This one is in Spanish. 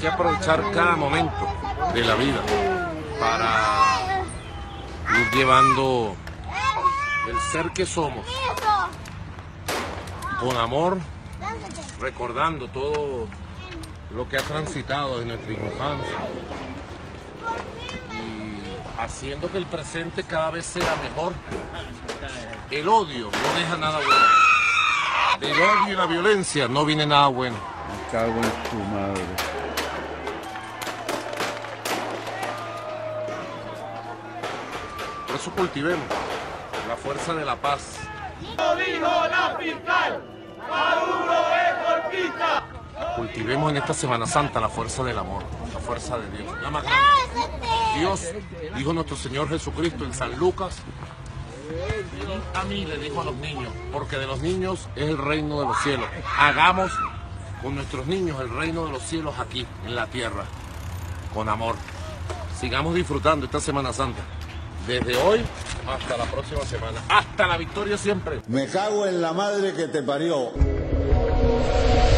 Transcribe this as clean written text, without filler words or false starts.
que aprovechar cada momento de la vida para ir llevando el ser que somos con amor, recordando todo lo que ha transitado en nuestra infancia y haciendo que el presente cada vez sea mejor. El odio no deja nada bueno. Del odio y la violencia no viene nada bueno. Me cago en tu madre. Por eso cultivemos la fuerza de la paz. Lo dijo la fiscal, Maduro es golpista. Cultivemos en esta Semana Santa la fuerza del amor, la fuerza de Dios, la más grande. Dios, dijo nuestro Señor Jesucristo en San Lucas, a mí le dijo a los niños, porque de los niños es el reino de los cielos. Hagamos con nuestros niños el reino de los cielos aquí, en la tierra, con amor. Sigamos disfrutando esta Semana Santa, desde hoy hasta la próxima semana, hasta la victoria siempre. Me cago en la madre que te parió.